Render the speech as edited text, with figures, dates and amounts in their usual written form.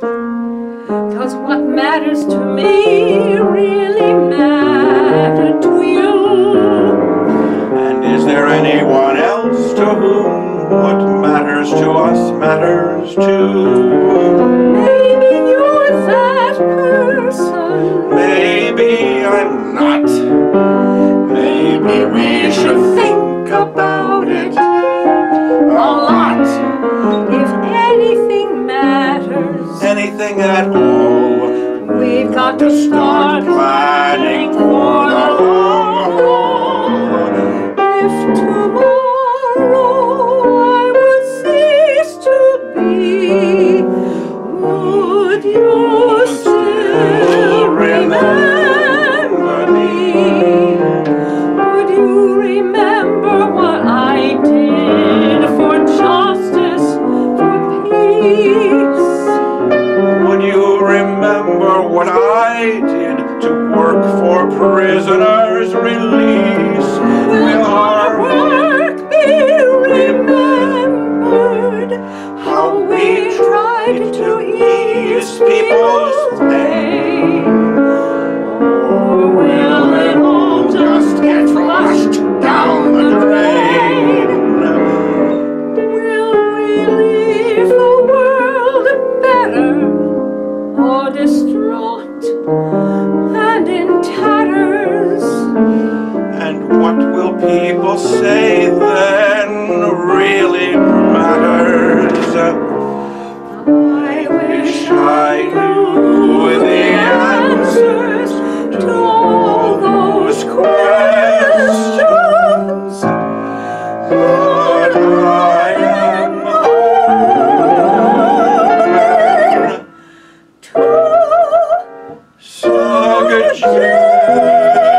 'Cause what matters to me really matter to you. And is there anyone else to whom what matters to us matters too? Maybe you're that person. Maybe I'm not. Maybe we should think about it a lot. If anything matters, Anything at all, we've got to start planning for the long haul. If tomorrow I would cease to be, would you still remember me? Would you remember what I did for justice, for peace? would you remember what I did to work for prisoners' release? Will our work be remembered? How we tried to ease people's pain? Or will it all just get flushed down the drain? Will we leave the world better or distraught and in tatters? And what will people say then really matters? I wish I knew the answers to all those questions, but I am open to suggestions.